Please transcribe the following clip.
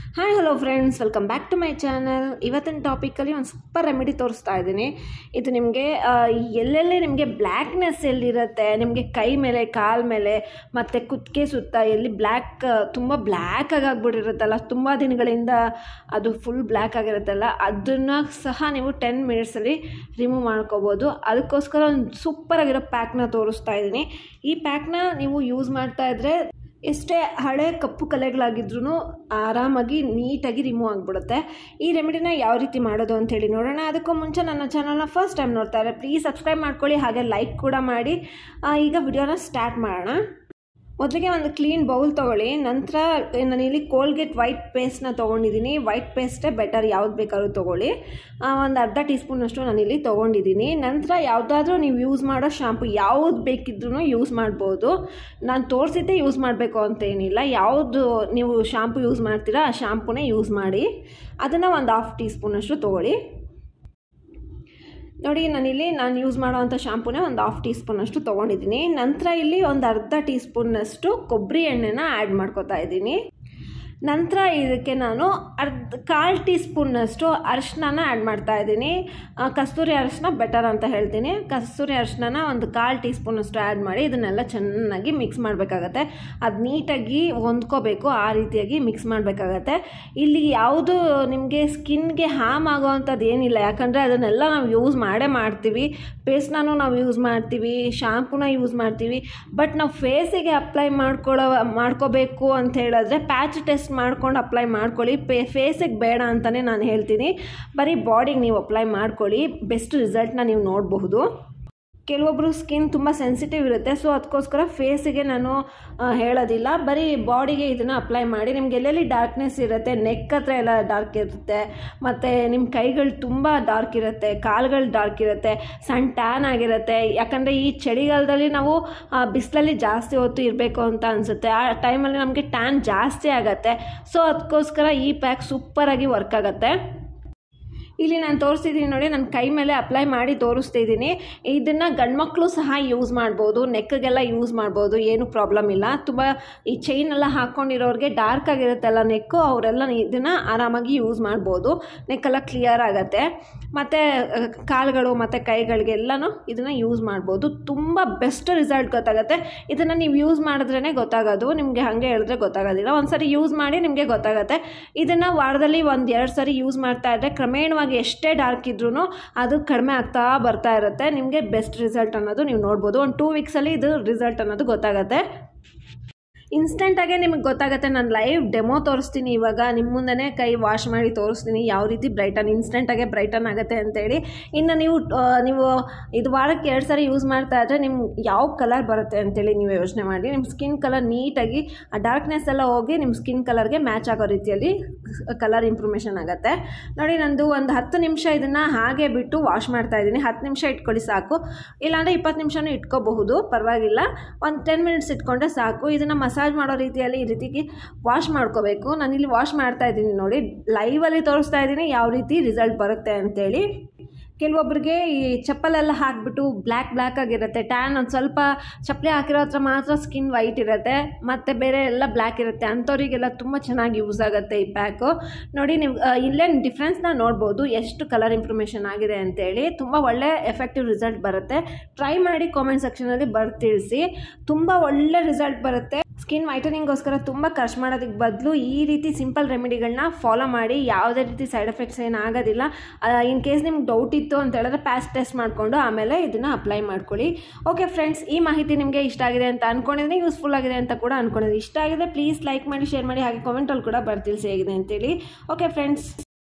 Hi hello friends, welcome back to my channel. ಇವತ್ತಿನ ಟಾಪಿಕಲ್ಲಿ ಒಂದು ಸೂಪರ್ ರೆಮಿಡಿ ತೋರಿಸ್ತಾ ಇದ್ದೀನಿ. ಇದು ನಿಮಗೆ ಎಲ್ಲೆಲ್ಲಿ ನಿಮಗೆ ಬ್ಲ್ಯಾಕ್ನೆಸ್ ಎಲ್ಲಿರುತ್ತೆ, ನಿಮಗೆ ಕೈ ಮೇಲೆ, ಕಾಲ ಮೇಲೆ ಮತ್ತು ಕುತ್ತಿಗೆ ಸುತ್ತ ಎಲ್ಲಿ ತುಂಬ ಬ್ಲ್ಯಾಕ್ ಆಗಿಬಿಟ್ಟಿರುತ್ತಲ್ಲ, ತುಂಬ ದಿನಗಳಿಂದ ಅದು ಫುಲ್ ಬ್ಲ್ಯಾಕ್ ಆಗಿರುತ್ತಲ್ಲ, ಅದನ್ನು ಸಹ ನೀವು 10 ಮಿನಿಟ್ಸಲ್ಲಿ ರಿಮೂವ್ ಮಾಡ್ಕೋಬೋದು. ಅದಕ್ಕೋಸ್ಕರ ಒಂದು ಸೂಪರಾಗಿರೋ ಪ್ಯಾಕ್ನ ತೋರಿಸ್ತಾ ಇದ್ದೀನಿ. ಈ ಪ್ಯಾಕ್ನ ನೀವು ಯೂಸ್ ಮಾಡ್ತಾ ಇದ್ದರೆ ಎಷ್ಟೇ ಹಳೆ ಕಪ್ಪು ಕಲೆಗಳಾಗಿದ್ರೂ ಆರಾಮಾಗಿ ನೀಟಾಗಿ ರಿಮೂವ್ ಆಗಿಬಿಡುತ್ತೆ. ಈ ರೆಮಿಡಿನ ಯಾವ ರೀತಿ ಮಾಡೋದು ಅಂಥೇಳಿ ನೋಡೋಣ. ಅದಕ್ಕೂ ಮುಂಚೆ ನನ್ನ ಚಾನಲ್ನ ಫಸ್ಟ್ ಟೈಮ್ ನೋಡ್ತಾ ಇದ್ದಾರೆ ಪ್ಲೀಸ್ ಸಬ್ಸ್ಕ್ರೈಬ್ ಮಾಡ್ಕೊಳ್ಳಿ, ಹಾಗೆ ಲೈಕ್ ಕೂಡ ಮಾಡಿ. ಈಗ ವಿಡಿಯೋನ ಸ್ಟಾರ್ಟ್ ಮಾಡೋಣ. ಮೊದಲಿಗೆ ಒಂದು ಕ್ಲೀನ್ ಬೌಲ್ ತೊಗೊಳ್ಳಿ. ನಂತರ ನಾನಿಲ್ಲಿ ಕೋಲ್ಗೇಟ್ ವೈಟ್ ಪೇಸ್ಟ್ನ ತೊಗೊಂಡಿದ್ದೀನಿ. ವೈಟ್ ಪೇಸ್ಟೇ ಬೆಟರ್, ಯಾವ್ದು ಬೇಕಾದ್ರೂ ತೊಗೊಳ್ಳಿ. ಒಂದು ಅರ್ಧ ಟೀ ಸ್ಪೂನಷ್ಟು ನಾನಿಲ್ಲಿ ತೊಗೊಂಡಿದ್ದೀನಿ. ನಂತರ ಯಾವುದಾದ್ರೂ ನೀವು ಯೂಸ್ ಮಾಡೋ ಶಾಂಪು ಯಾವುದು ಬೇಕಿದ್ರೂ ಯೂಸ್ ಮಾಡ್ಬೋದು. ನಾನು ತೋರಿಸಿದ್ದೆ ಯೂಸ್ ಮಾಡಬೇಕು ಅಂತ ಏನಿಲ್ಲ. ಯಾವುದು ನೀವು ಶಾಂಪು ಯೂಸ್ ಮಾಡ್ತೀರಾ ಆ ಶಾಂಪೂನೇ ಯೂಸ್ ಮಾಡಿ. ಅದನ್ನು ಒಂದು ½ ಟೀ ಸ್ಪೂನಷ್ಟು ತೊಗೊಳ್ಳಿ. ನೋಡಿ, ನಾನು ಯೂಸ್ ಮಾಡೋವಂಥ ಶಾಂಪೂನೇ ಒಂದು ½ ಟೀ ಸ್ಪೂನಷ್ಟು ತೊಗೊಂಡಿದ್ದೀನಿ. ನಂತರ ಇಲ್ಲಿ ಒಂದು ಅರ್ಧ ಟೀ ಸ್ಪೂನ್ನಷ್ಟು ಕೊಬ್ಬರಿ ಎಣ್ಣೆನ ಆ್ಯಡ್ ಮಾಡ್ಕೊತಾ ಇದ್ದೀನಿ. ನಂತರ ಇದಕ್ಕೆ ನಾನು 1/4 ಟೀ ಸ್ಪೂನ್ನಷ್ಟು ಅರಿಶಿನ ಆ್ಯಡ್ ಮಾಡ್ತಾಯಿದ್ದೀನಿ. ಕಸ್ತೂರಿ ಅರಿಶಿನ ಬೆಟರ್ ಅಂತ ಹೇಳ್ತೀನಿ. ಕಸ್ತೂರಿ ಅರಿಶಿನ ಒಂದು 1/4 ಟೀ ಸ್ಪೂನಷ್ಟು ಆ್ಯಡ್ ಮಾಡಿ ಇದನ್ನೆಲ್ಲ ಚೆನ್ನಾಗಿ ಮಿಕ್ಸ್ ಮಾಡಬೇಕಾಗತ್ತೆ. ಅದು ನೀಟಾಗಿ ಹೊಂದ್ಕೋಬೇಕು, ಆ ರೀತಿಯಾಗಿ ಮಿಕ್ಸ್ ಮಾಡಬೇಕಾಗತ್ತೆ. ಇಲ್ಲಿ ಯಾವುದು ನಿಮಗೆ ಸ್ಕಿನ್ಗೆ ಹಾರ್ಮ್ ಆಗೋವಂಥದ್ದು ಏನಿಲ್ಲ, ಯಾಕಂದರೆ ಅದನ್ನೆಲ್ಲ ನಾವು ಯೂಸ್ ಮಾಡ್ತೀವಿ. ಪೇಸ್ಟ್ನೂ ನಾವು ಯೂಸ್ ಮಾಡ್ತೀವಿ, ಶಾಂಪೂನ ಯೂಸ್ ಮಾಡ್ತೀವಿ. ಬಟ್ ನಾವು ಫೇಸಿಗೆ ಅಪ್ಲೈ ಮಾಡ್ಕೋಬೇಕು ಅಂತ ಹೇಳಿದ್ರೆ ಪ್ಯಾಚ್ ಟೆಸ್ಟ್ ಮಾಡ್ಕೊಂಡು ಅಪ್ಲೈ ಮಾಡ್ಕೊಳ್ಳಿ. ಫೇಸಿಗೆ ಬೇಡ ಅಂತಲೇ ನಾನು ಹೇಳ್ತೀನಿ. ಬರೀ ಬಾಡಿಗೆ ನೀವು ಅಪ್ಲೈ ಮಾಡ್ಕೊಳ್ಳಿ, ಬೆಸ್ಟ್ ರಿಸಲ್ಟ್ನ ನೀವು ನೋಡಬಹುದು. ಕೆಲವೊಬ್ಬರು ಸ್ಕಿನ್ ತುಂಬ ಸೆನ್ಸಿಟಿವ್ ಇರುತ್ತೆ, ಸೊ ಅದಕ್ಕೋಸ್ಕರ ಫೇಸಿಗೆ ನಾನು ಹೇಳೋದಿಲ್ಲ, ಬರೀ ಬಾಡಿಗೆ ಇದನ್ನು ಅಪ್ಲೈ ಮಾಡಿ. ನಿಮ್ಗೆ ಎಲ್ಲೆಲ್ಲಿ ಡಾರ್ಕ್ನೆಸ್ ಇರುತ್ತೆ, ನೆಕ್ ಹತ್ರ ಎಲ್ಲ ಡಾರ್ಕ್ ಇರುತ್ತೆ, ಮತ್ತು ನಿಮ್ಮ ಕೈಗಳು ತುಂಬ ಡಾರ್ಕ್ ಇರುತ್ತೆ, ಕಾಲುಗಳು ಡಾರ್ಕ್ ಇರುತ್ತೆ, ಸಣ್ಣ ಟ್ಯಾನ್ ಆಗಿರುತ್ತೆ. ಯಾಕಂದರೆ ಈ ಚಳಿಗಾಲದಲ್ಲಿ ನಾವು ಬಿಸಿಲಲ್ಲಿ ಜಾಸ್ತಿ ಹೊತ್ತು ಇರಬೇಕು ಅಂತ ಅನಿಸುತ್ತೆ. ಆ ಟೈಮಲ್ಲಿ ನಮಗೆ ಟ್ಯಾನ್ ಜಾಸ್ತಿ ಆಗುತ್ತೆ. ಸೊ ಅದಕ್ಕೋಸ್ಕರ ಈ ಪ್ಯಾಕ್ ಸೂಪರಾಗಿ ವರ್ಕ್ ಆಗುತ್ತೆ. ಇಲ್ಲಿ ನಾನು ತೋರಿಸ್ತಿದ್ದೀನಿ ನೋಡಿ, ನನ್ನ ಕೈ ಮೇಲೆ ಅಪ್ಲೈ ಮಾಡಿ ತೋರಿಸ್ತಿದ್ದೀನಿ. ಇದನ್ನು ಗಂಡ್ಮಕ್ಳು ಸಹ ಯೂಸ್ ಮಾಡ್ಬೋದು, ನೆಕ್ಗೆಲ್ಲ ಯೂಸ್ ಮಾಡ್ಬೋದು, ಏನೂ ಪ್ರಾಬ್ಲಮ್ ಇಲ್ಲ. ತುಂಬ ಈ ಚೈನೆಲ್ಲ ಹಾಕ್ಕೊಂಡಿರೋರಿಗೆ ಡಾರ್ಕ್ ಆಗಿರುತ್ತಲ್ಲ ನೆಕ್ಕು, ಅವರೆಲ್ಲ ಇದನ್ನು ಆರಾಮಾಗಿ ಯೂಸ್ ಮಾಡ್ಬೋದು. ನೆಕ್ಕೆಲ್ಲ ಕ್ಲಿಯರ್ ಆಗುತ್ತೆ. ಮತ್ತು ಕಾಲುಗಳು ಮತ್ತು ಕೈಗಳಿಗೆಲ್ಲನೂ ಇದನ್ನು ಯೂಸ್ ಮಾಡ್ಬೋದು. ತುಂಬ ಬೆಸ್ಟ್ ರಿಸಲ್ಟ್ ಗೊತ್ತಾಗುತ್ತೆ. ಇದನ್ನು ನೀವು ಯೂಸ್ ಮಾಡಿದ್ರೇ ಗೊತ್ತಾಗೋದು, ನಿಮಗೆ ಹಾಗೆ ಹೇಳಿದ್ರೆ ಗೊತ್ತಾಗೋದಿಲ್ಲ. ಒಂದು ಸರಿ ಯೂಸ್ ಮಾಡಿ ನಿಮಗೆ ಗೊತ್ತಾಗುತ್ತೆ. ಇದನ್ನು ವಾರದಲ್ಲಿ 1-2 ಸರಿ ಯೂಸ್ ಮಾಡ್ತಾ ಇದ್ದರೆ ಕ್ರಮೇಣವಾಗಿ ಎಷ್ಟೇ ಡಾರ್ಕ್ ಇದ್ರೂ ಅದು ಕಡಿಮೆ ಆಗ್ತಾ ಬರ್ತಾ ಇರುತ್ತೆ. ನಿಮಗೆ ಬೆಸ್ಟ್ ರಿಸಲ್ಟ್ ಅನ್ನೋದು ನೀವು ನೋಡ್ಬೋದು. ಒಂದು 2 ವೀಕ್ಸಲ್ಲಿ ಇದು ರಿಸಲ್ಟ್ ಅನ್ನೋದು ಗೊತ್ತಾಗುತ್ತೆ. ಇನ್ಸ್ಟೆಂಟಾಗೆ ನಿಮಗೆ ಗೊತ್ತಾಗುತ್ತೆ. ನಾನು ಲೈವ್ ಡೆಮೋ ತೋರಿಸ್ತೀನಿ. ಇವಾಗ ನಿಮ್ಮ ಮುಂದೆ ಕೈ ವಾಶ್ ಮಾಡಿ ತೋರಿಸ್ತೀನಿ ಯಾವ ರೀತಿ ಇನ್ಸ್ಟೆಂಟಾಗೆ ಬ್ರೈಟನ್ ಆಗುತ್ತೆ ಅಂತೇಳಿ. ಇನ್ನು ನೀವು ಇದು ವಾರಕ್ಕೆ 2 ಸರಿ ಯೂಸ್ ಮಾಡ್ತಾ ಇದ್ದರೆ ನಿಮ್ಗೆ ಯಾವ ಕಲರ್ ಬರುತ್ತೆ ಅಂತೇಳಿ ನೀವು ಯೋಚನೆ ಮಾಡಿ. ನಿಮ್ಮ ಸ್ಕಿನ್ ಕಲರ್ ನೀಟಾಗಿ ಆ ಡಾರ್ಕ್ನೆಸ್ ಎಲ್ಲ ಹೋಗಿ ನಿಮ್ಮ ಸ್ಕಿನ್ ಕಲರ್ಗೆ ಮ್ಯಾಚ್ ಆಗೋ ರೀತಿಯಲ್ಲಿ ಕಲರ್ ಇಂಪ್ರೂವ್ಮೇಷನ್ ಆಗುತ್ತೆ. ನೋಡಿ, ನಂದು ಒಂದು 10 ನಿಮಿಷ ಇದನ್ನು ಹಾಗೆ ಬಿಟ್ಟು ವಾಶ್ ಮಾಡ್ತಾ ಇದ್ದೀನಿ. 10 ನಿಮಿಷ ಇಟ್ಕೊಳ್ಳಿ ಸಾಕು, ಇಲ್ಲಾಂದರೆ 20 ನಿಮಿಷನೂ ಇಟ್ಕೋಬಹುದು, ಪರವಾಗಿಲ್ಲ. ಒಂದು 10 ಮಿನಿಟ್ಸ್ ಇಟ್ಕೊಂಡ್ರೆ ಸಾಕು. ಇದನ್ನು ಮಸಾಜ್ ಮಾಡೋ ರೀತಿಯಲ್ಲಿ ಈ ರೀತಿಗೆ ವಾಶ್ ಮಾಡ್ಕೋಬೇಕು. ನಾನಿಲ್ಲಿ ವಾಶ್ ಮಾಡ್ತಾ ಇದ್ದೀನಿ ನೋಡಿ, ಲೈವಲ್ಲಿ ತೋರಿಸ್ತಾ ಇದ್ದೀನಿ ಯಾವ ರೀತಿ ರಿಸಲ್ಟ್ ಬರುತ್ತೆ ಅಂತೇಳಿ. ಕೆಲವೊಬ್ಬರಿಗೆ ಈ ಚಪ್ಪಲೆಲ್ಲ ಹಾಕಿಬಿಟ್ಟು ಬ್ಲ್ಯಾಕ್ ಆಗಿರುತ್ತೆ, ಟ್ಯಾನ್ ಒಂದು ಸ್ವಲ್ಪ ಚಪ್ಪಲಿ ಹಾಕಿರೋ ಹತ್ರ ಮಾತ್ರ ಸ್ಕಿನ್ ವೈಟ್ ಇರುತ್ತೆ, ಮತ್ತು ಬೇರೆ ಎಲ್ಲ ಬ್ಲ್ಯಾಕ್ ಇರುತ್ತೆ. ಅಂಥವರಿಗೆಲ್ಲ ತುಂಬ ಚೆನ್ನಾಗಿ ಯೂಸ್ ಆಗುತ್ತೆ ಈ ಪ್ಯಾಕು. ನೋಡಿ, ನೀವು ಇಲ್ಲೇ ಡಿಫ್ರೆನ್ಸ್ನ ನೋಡ್ಬೋದು, ಎಷ್ಟು ಕಲರ್ ಇಂಪ್ರೂವ್ಮೇಷನ್ ಆಗಿದೆ ಅಂತೇಳಿ. ತುಂಬ ಒಳ್ಳೆ ಎಫೆಕ್ಟಿವ್ ರಿಸಲ್ಟ್ ಬರುತ್ತೆ. ಟ್ರೈ ಮಾಡಿ, ಕಾಮೆಂಟ್ ಸೆಕ್ಷನಲ್ಲಿ ತಿಳಿಸಿ. ತುಂಬ ಒಳ್ಳೆ ರಿಸಲ್ಟ್ ಬರುತ್ತೆ. ಸ್ಕಿನ್ ವೈಟನಿಂಗ್ಗೋಸ್ಕರ ತುಂಬ ಖರ್ಚು ಮಾಡೋದಕ್ಕೆ ಬದಲು ಈ ರೀತಿ ಸಿಂಪಲ್ ರೆಮಿಡಿಗಳನ್ನ ಫಾಲೋ ಮಾಡಿ. ಯಾವುದೇ ರೀತಿ ಸೈಡ್ ಎಫೆಕ್ಟ್ಸ್ ಏನಾಗೋದಿಲ್ಲ. ಇನ್ ಕೇಸ್ ನಿಮ್ಗೆ ಡೌಟ್ ಇತ್ತು ಅಂತ ಹೇಳಿದ್ರೆ ಪ್ಯಾಚ್ ಟೆಸ್ಟ್ ಮಾಡಿಕೊಂಡು ಆಮೇಲೆ ಇದನ್ನು ಅಪ್ಲೈ ಮಾಡ್ಕೊಳ್ಳಿ. ಓಕೆ ಫ್ರೆಂಡ್ಸ್, ಈ ಮಾಹಿತಿ ನಿಮಗೆ ಇಷ್ಟ ಆಗಿದೆ ಅಂತ ಅಂದ್ಕೊಂಡಿದ್ದೀನಿ, ಯೂಸ್ಫುಲ್ ಆಗಿದೆ ಅಂತ ಕೂಡ ಅಂದ್ಕೊಂಡಿದ್ದೀನಿ. ಇಷ್ಟ ಆಗಿದೆ ಪ್ಲೀಸ್ ಲೈಕ್ ಮಾಡಿ, ಶೇರ್ ಮಾಡಿ, ಹಾಗೆ ಕಾಮೆಂಟಲ್ಲಿ ಕೂಡ ತಿಳಿಸಿ ಹೇಗಿದೆ ಅಂತೇಳಿ. Okay friends.